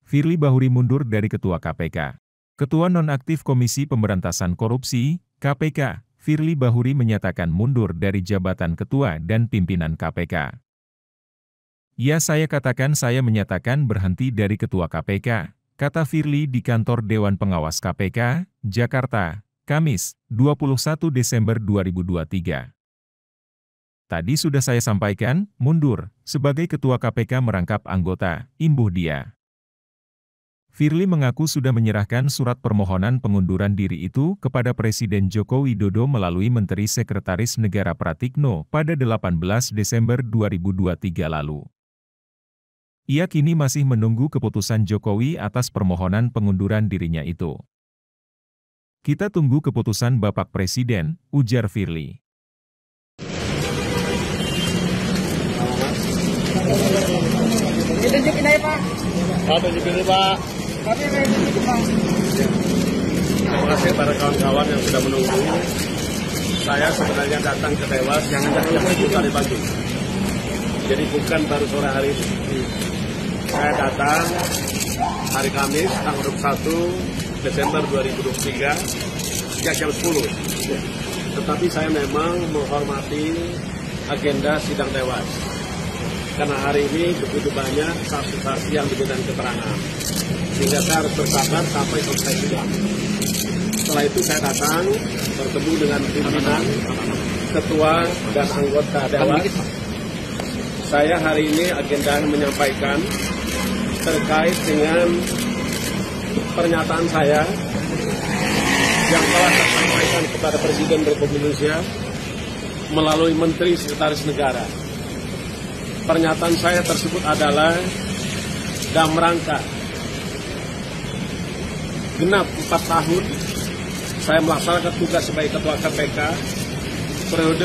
Firly Bahuri mundur dari Ketua KPK. Ketua Nonaktif Komisi Pemberantasan Korupsi, KPK, Firly Bahuri menyatakan mundur dari jabatan Ketua dan Pimpinan KPK. Ya, saya katakan saya menyatakan berhenti dari Ketua KPK, kata Firly di kantor Dewan Pengawas KPK, Jakarta, Kamis, 21 Desember 2023. Tadi sudah saya sampaikan, mundur, sebagai Ketua KPK merangkap anggota, imbuh dia. Firly mengaku sudah menyerahkan surat permohonan pengunduran diri itu kepada Presiden Joko Widodo melalui Menteri Sekretaris Negara Pratikno pada 18 Desember 2023 lalu. Ia kini masih menunggu keputusan Jokowi atas permohonan pengunduran dirinya itu. Kita tunggu keputusan Bapak Presiden, ujar Firly. Ditunjukin aja, Pak. Tunjukin dulu, Pak. Tapi saya tunjukin, Pak. Terima kasih para kawan-kawan yang sudah menunggu. Saya sebenarnya datang ke Dewas jam 7 tadi pagi. Jadi bukan baru sore hari ini. Saya datang hari Kamis, tanggal 21 Desember 2023, sejak jam 10. Tetapi saya memang menghormati agenda sidang Dewas. Karena hari ini begitu banyak saksi-saksi yang diminta keterangan. Sehingga saya harus bersabar sampai selesai sidang. Setelah itu saya datang bertemu dengan pimpinan, ketua, dan anggota Dewas. Saya hari ini agenda menyampaikan terkait dengan pernyataan saya yang telah saya sampaikan kepada Presiden Republik Indonesia melalui Menteri Sekretaris Negara. Pernyataan saya tersebut adalah dalam rangka genap 4 tahun saya melaksanakan tugas sebagai Ketua KPK periode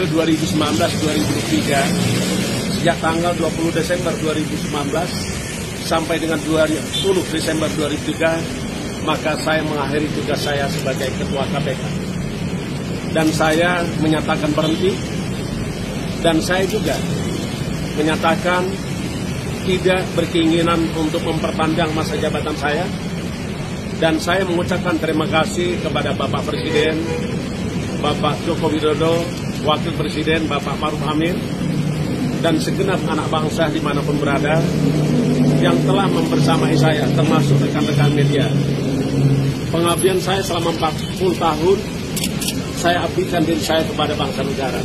2019-2023 sejak tanggal 20 Desember 2019 sampai dengan 20 Desember 2003, maka saya mengakhiri tugas saya sebagai Ketua KPK. Dan saya menyatakan berhenti, dan saya juga menyatakan tidak berkeinginan untuk memperpanjang masa jabatan saya, dan saya mengucapkan terima kasih kepada Bapak Presiden, Bapak Joko Widodo, Wakil Presiden Bapak Maruf Amin, dan segenap anak bangsa dimanapun berada yang telah membersamai saya, termasuk rekan-rekan media. Pengabdian saya selama 40 tahun, saya abdikan diri saya kepada bangsa negara.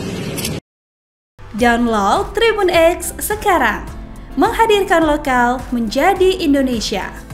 Download Tribun X sekarang, menghadirkan lokal menjadi Indonesia.